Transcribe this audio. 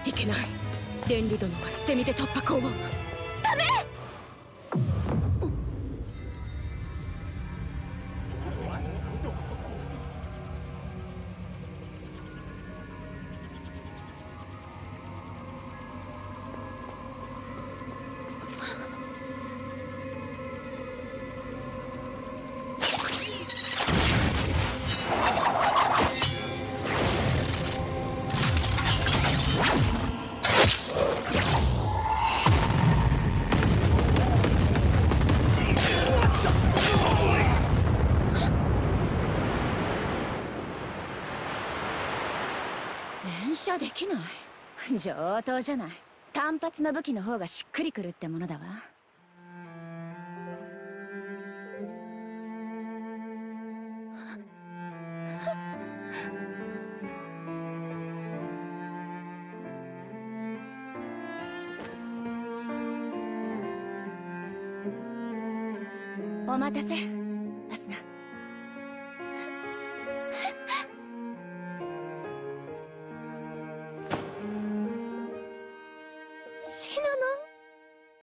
いけない。レンリ殿は捨て身で突破口を。ダメ。連射できない。上等じゃない。単発の武器の方がしっくりくるってものだわ。お待たせ。